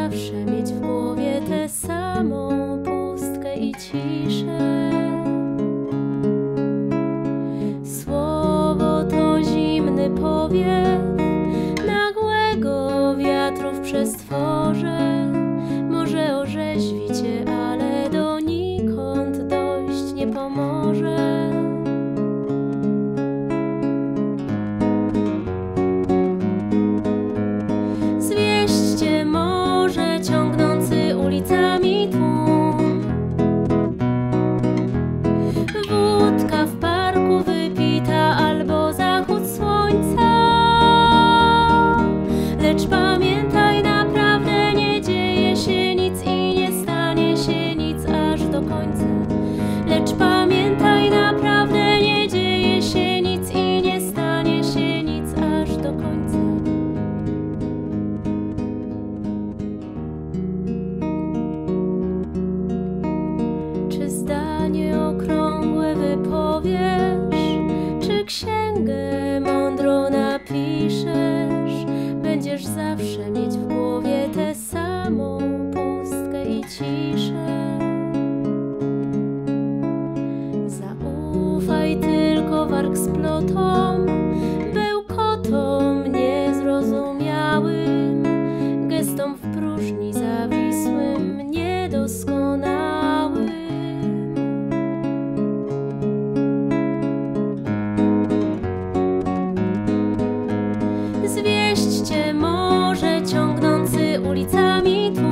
zawsze mieć w głowie tę samą pustkę i ciszę. Słowo to zimny powiew nagłego wiatru w przestworze. Może orzeźwi cię, ale donikąd dojść nie pomoże. Zwieście może ciągnący ulicami tłum, wódka w parku wypita albo zachód słońca. Lecz pamiętaj, naprawdę nie dzieje się nic i nie stanie się nic aż do końca. Lecz pamiętaj, naprawdę nie dzieje się nic i nie stanie się nic aż do końca. Czy zdanie okrągłe wypowiesz, czy księgę mądrą napiszesz, będziesz zawsze mieć w głowie tę samą pustkę i ciszę. Zaufaj tylko warg splotom, bełkotom niezrozumiałym, gestom w próżni zawisłym, niedoskonałym. Zwieść cię może ciągnący ulicami tłum,